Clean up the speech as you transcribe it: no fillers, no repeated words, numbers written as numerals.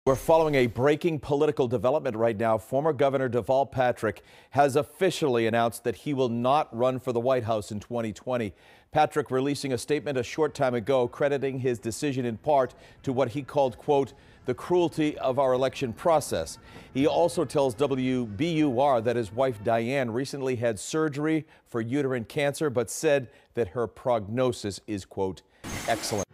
We're following a breaking political development right now. Former Governor Deval Patrick has officially announced that he will not run for the White House in 2020. Patrick releasing a statement a short time ago crediting his decision in part to what he called, quote, the cruelty of our election process. He also tells WBUR that his wife Diane recently had surgery for uterine cancer, but said that her prognosis is, quote, excellent.